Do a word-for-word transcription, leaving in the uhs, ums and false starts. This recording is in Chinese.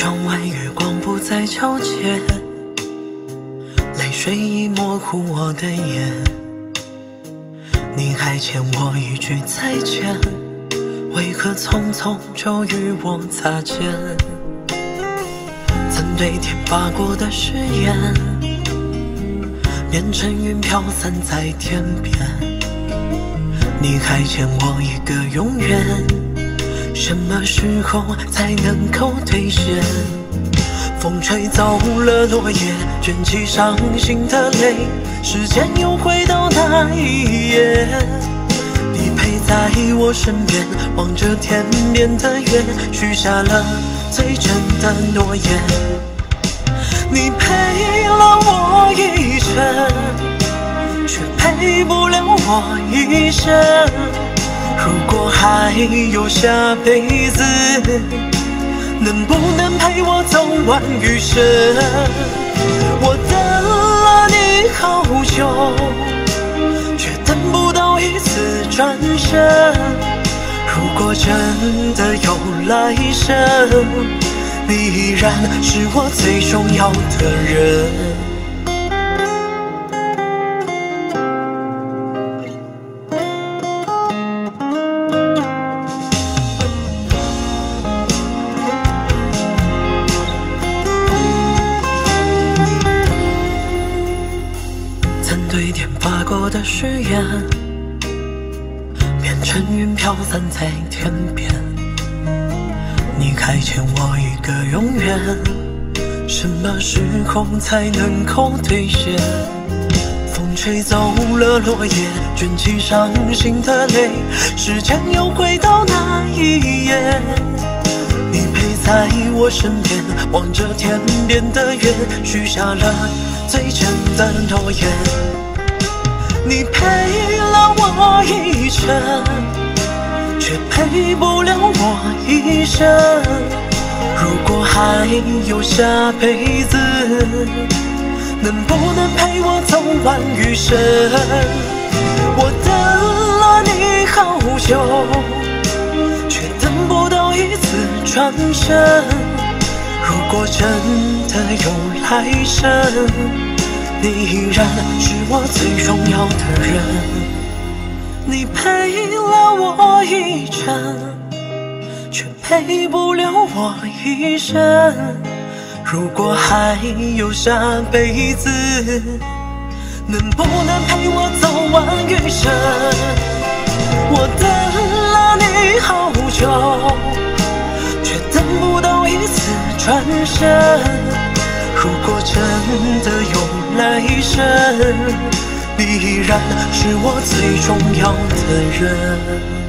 窗外月光不再皎洁，泪水已模糊我的眼。你还欠我一句再见，为何匆匆就与我擦肩？曾对天发过的誓言，变成云飘散在天边。你还欠我一个永远，什么时候才能够兑现？风吹走了落叶，卷起伤心的泪，时间又回到那一夜。你陪在我身边，望着天边的月，许下了最真的诺言。你陪了我一程，却陪不了我一生。如果还有下辈子，能不能陪我走完余生？我等了你好久，却等不到一次转身。如果真的有来生，你依然是我最重要的人。对天发过的誓言，变成云飘散在天边。你还欠我一个永远，什么时候才能够兑现？风吹走了落叶，卷起伤心的泪，时间又回到那一夜。你陪在我身边，望着天边的月，许下了最真的诺言。你陪了我一程，却陪不了我一生。如果还有下辈子，能不能陪我走完余生？我等了你好久，却等不到一次转身。如果真的有来生，你依然是我最重要的人。你陪了我一程，却陪不了我一生。如果还有下辈子，能不能陪我走完余生？我等了你好久，却等不到一次转身。如果真的有来生，你依然是我最重要的人。